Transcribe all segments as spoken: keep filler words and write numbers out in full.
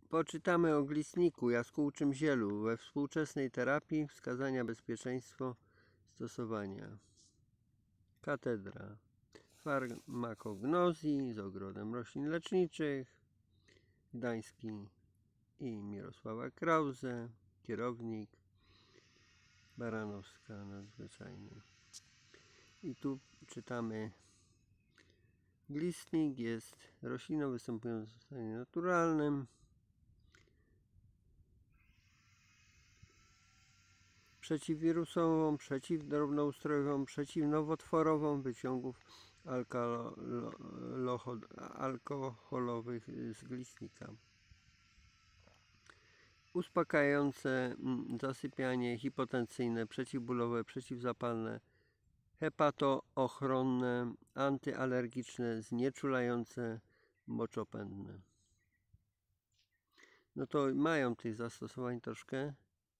Poczytamy o glistniku, jaskółczym zielu we współczesnej terapii, wskazania, bezpieczeństwo stosowania. Katedra farmakognozji z ogrodem roślin leczniczych, Gdański i Mirosława Krause, kierownik, Baranowska nadzwyczajny. I tu czytamy: glistnik jest rośliną występującą w stanie naturalnym, przeciwwirusową, przeciwdrobnoustrojową, przeciwnowotworową wyciągów alkoholowych z glistnika. Uspokajające zasypianie, hipotensyjne, przeciwbólowe, przeciwzapalne, hepatoochronne, antyalergiczne, znieczulające, moczopędne. No to mają tych zastosowań troszkę.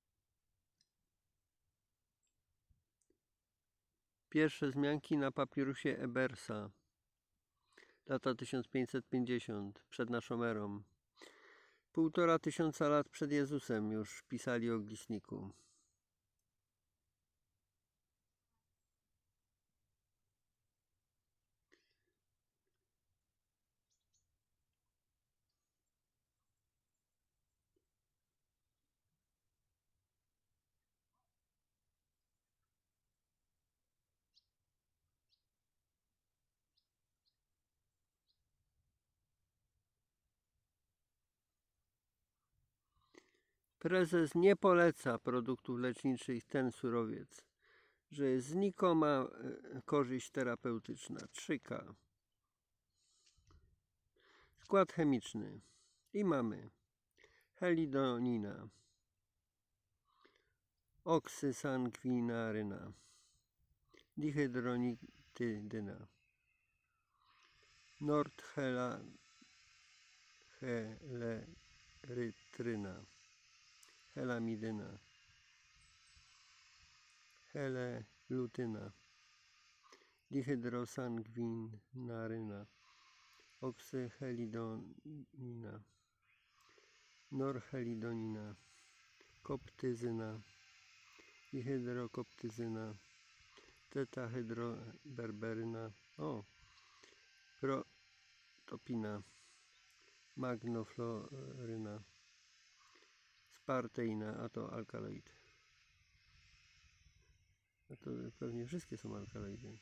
Pierwsze wzmianki na papirusie Ebersa, lata tysiąc pięćset pięćdziesiąt, przed naszą erą. Półtora tysiąca lat przed Jezusem już pisali o glistniku. Prezes nie poleca produktów leczniczych ten surowiec, że jest znikoma korzyść terapeutyczna. trzy K. Skład chemiczny. I mamy helidonina, oksysanguinaryna, dihydronitydyna, northelerytryna, helamidyna, helelutyna, dihydrosanguinaryna, oksyhelidonina, norhelidonina, koptyzyna, dihydrokoptyzyna, tetahydroberberyna, o, protopina, magnofloryna, sparteina, a to alkaloid. A to pewnie wszystkie są alkaloidy.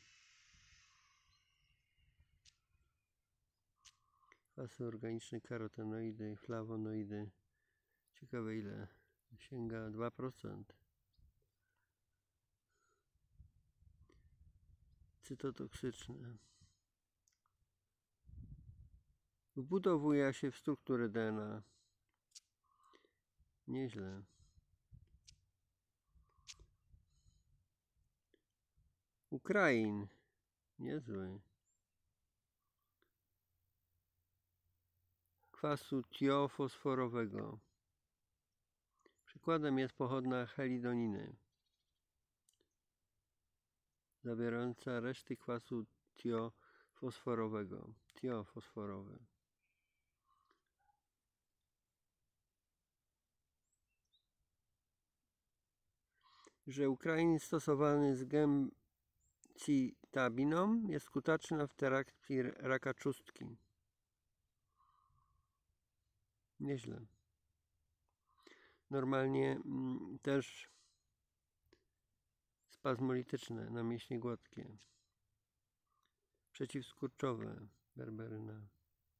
Kwasy organiczne, karotenoidy, flawonoidy. Ciekawe ile sięga dwa procent. Cytotoksyczne. Wbudowuje się w strukturę D N A. Nieźle. Ukrain. Niezły. Kwasu tiofosforowego. Przykładem jest pochodna helidoniny, zawierająca reszty kwasu tiofosforowego. Tiofosforowy. Że Ukrain stosowany z gemcitabiną jest skuteczna w terapii raka trzustki. Nieźle. Normalnie mm, też spazmolityczne na mięśnie gładkie. Przeciwskurczowe, berberyna.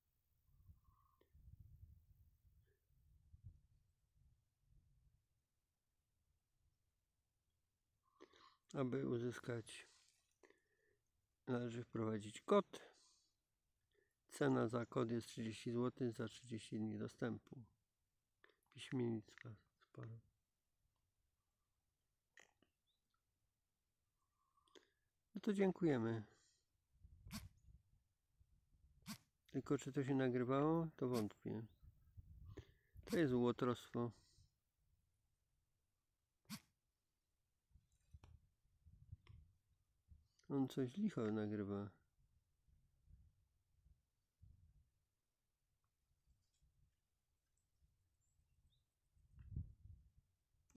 Aby uzyskać, należy wprowadzić kod. Cena za kod jest trzydzieści złotych za trzydzieści dni dostępu. Piśmiennictwa sporo. No to dziękujemy. Tylko czy to się nagrywało? To wątpię. To jest łotrostwo. On coś licho nagrywa.